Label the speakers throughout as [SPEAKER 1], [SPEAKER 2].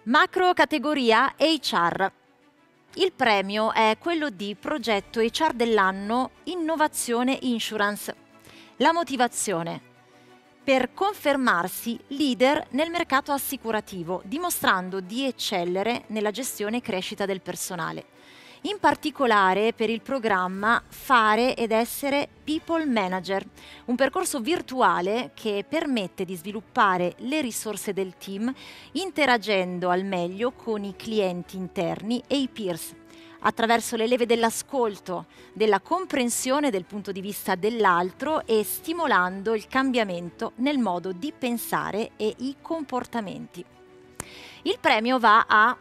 [SPEAKER 1] Macro categoria HR. Il premio è quello di progetto HR dell'anno Innovazione Insurance. La motivazione: per confermarsi leader nel mercato assicurativo, dimostrando di eccellere nella gestione e crescita del personale. In particolare per il programma Fare ed essere People Manager, un percorso virtuale che permette di sviluppare le risorse del team interagendo al meglio con i clienti interni e i peers, attraverso le leve dell'ascolto, della comprensione del punto di vista dell'altro e stimolando il cambiamento nel modo di pensare e i comportamenti. Il premio va a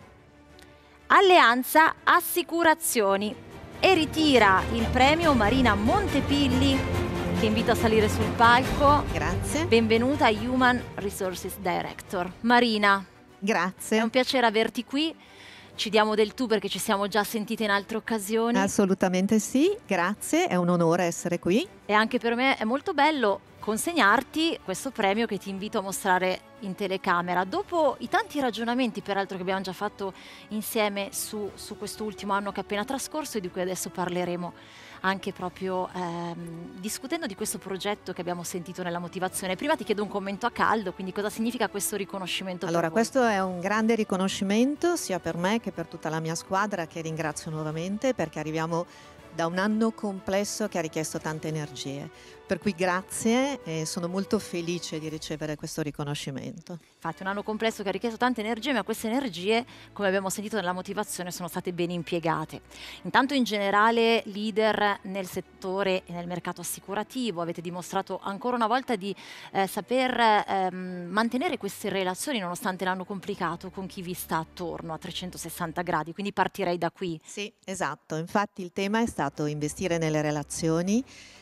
[SPEAKER 1] Alleanza Assicurazioni e ritira il premio Marina Montepilli, che invito a salire sul palco.
[SPEAKER 2] Grazie.
[SPEAKER 1] Benvenuta Human Resources Director. Marina,
[SPEAKER 2] Grazie.
[SPEAKER 1] è un piacere averti qui. Ci diamo del tu perché ci siamo già sentite in altre occasioni.
[SPEAKER 2] Assolutamente sì, grazie, è un onore essere qui.
[SPEAKER 1] E anche per me è molto bello consegnarti questo premio che ti invito a mostrare in telecamera. Dopo i tanti ragionamenti, peraltro, che abbiamo già fatto insieme su questo ultimo anno che è appena trascorso e di cui adesso parleremo anche proprio discutendo di questo progetto che abbiamo sentito nella motivazione. Prima ti chiedo un commento a caldo, quindi cosa significa questo riconoscimento?
[SPEAKER 2] Allora,
[SPEAKER 1] per voi?
[SPEAKER 2] questo è un grande riconoscimento sia per me che per tutta la mia squadra, che ringrazio nuovamente perché arriviamo da un anno complesso che ha richiesto tante energie. Per cui grazie e sono molto felice di ricevere questo riconoscimento.
[SPEAKER 1] Infatti un anno complesso che ha richiesto tante energie, ma queste energie, come abbiamo sentito nella motivazione, sono state ben impiegate. Intanto in generale leader nel settore e nel mercato assicurativo, avete dimostrato ancora una volta di saper mantenere queste relazioni nonostante l'anno complicato con chi vi sta attorno a 360 gradi, quindi partirei da qui.
[SPEAKER 2] Sì, esatto, infatti il tema è stato investire nelle relazioni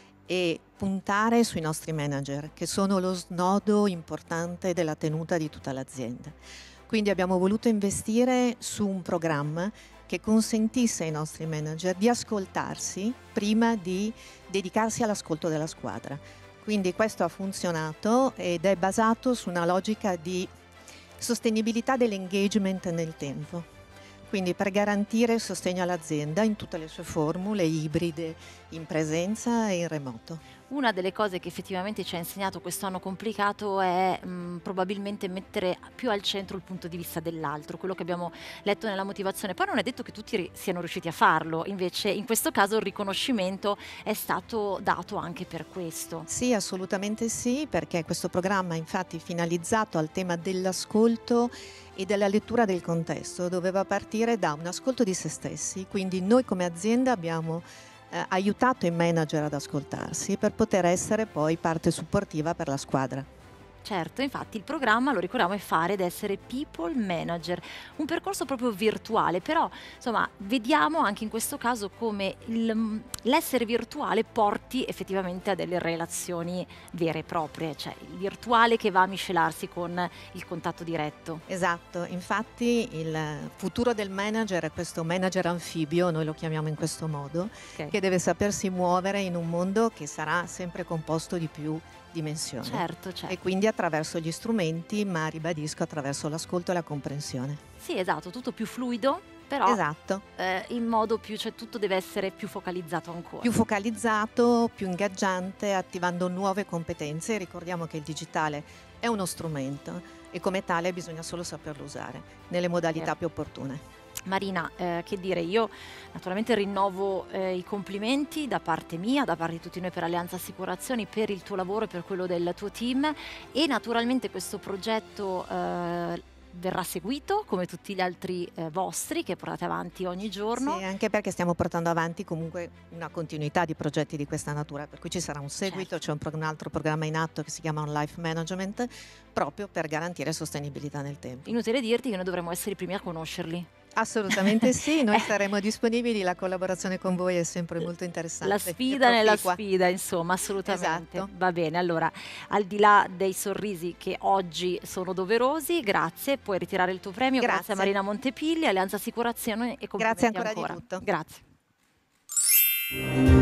[SPEAKER 2] e puntare sui nostri manager, che sono lo snodo importante della tenuta di tutta l'azienda. Quindi abbiamo voluto investire su un programma che consentisse ai nostri manager di ascoltarsi prima di dedicarsi all'ascolto della squadra. Quindi questo ha funzionato ed è basato su una logica di sostenibilità dell'engagement nel tempo. Quindi per garantire il sostegno all'azienda in tutte le sue formule, ibride, in presenza e in remoto.
[SPEAKER 1] Una delle cose che effettivamente ci ha insegnato questo anno complicato è probabilmente mettere più al centro il punto di vista dell'altro, quello che abbiamo letto nella motivazione. Poi non è detto che tutti siano riusciti a farlo, invece in questo caso il riconoscimento è stato dato anche per questo.
[SPEAKER 2] Sì, assolutamente sì, perché questo programma infatti finalizzato al tema dell'ascolto e della lettura del contesto doveva partire da un ascolto di se stessi, quindi noi come azienda abbiamo aiutato i manager ad ascoltarsi per poter essere poi parte supportiva per la squadra.
[SPEAKER 1] Certo, infatti il programma, lo ricordiamo, è Fare ed essere People Manager, un percorso proprio virtuale, però insomma vediamo anche in questo caso come l'essere virtuale porti effettivamente a delle relazioni vere e proprie, cioè il virtuale che va a miscelarsi con il contatto diretto.
[SPEAKER 2] Esatto, infatti il futuro del manager è questo manager anfibio, noi lo chiamiamo in questo modo,
[SPEAKER 1] Okay.
[SPEAKER 2] che deve sapersi muovere in un mondo che sarà sempre composto di più dimensioni.
[SPEAKER 1] Certo, certo.
[SPEAKER 2] E quindi attraverso gli strumenti, ma ribadisco attraverso l'ascolto e la comprensione.
[SPEAKER 1] Sì, esatto, tutto più fluido, però
[SPEAKER 2] Esatto,
[SPEAKER 1] in modo più, cioè tutto deve essere più focalizzato ancora.
[SPEAKER 2] più focalizzato, più ingaggiante, attivando nuove competenze. Ricordiamo che il digitale è uno strumento e come tale bisogna solo saperlo usare nelle modalità più opportune.
[SPEAKER 1] Marina, che dire, io naturalmente rinnovo i complimenti da parte mia, da parte di tutti noi per Alleanza Assicurazioni, per il tuo lavoro e per quello del tuo team, e naturalmente questo progetto verrà seguito come tutti gli altri vostri che portate avanti ogni giorno.
[SPEAKER 2] Sì, anche perché stiamo portando avanti comunque una continuità di progetti di questa natura, per cui ci sarà un seguito,
[SPEAKER 1] Certo.
[SPEAKER 2] c'è un altro programma in atto che si chiama On Life Management, proprio per garantire sostenibilità nel tempo.
[SPEAKER 1] Inutile dirti che noi dovremmo essere i primi a conoscerli.
[SPEAKER 2] Assolutamente sì, noi saremo disponibili, la collaborazione con voi è sempre molto interessante.
[SPEAKER 1] La sfida nella
[SPEAKER 2] proficua.
[SPEAKER 1] sfida, insomma, assolutamente.
[SPEAKER 2] Esatto.
[SPEAKER 1] Va bene, allora, al di là dei sorrisi che oggi sono doverosi, grazie, puoi ritirare il tuo premio. Grazie a
[SPEAKER 2] Grazie.
[SPEAKER 1] Marina Montepilli, Alleanza Assicurazioni e complimenti
[SPEAKER 2] Grazie ancora di
[SPEAKER 1] ancora.
[SPEAKER 2] tutto.
[SPEAKER 1] Grazie.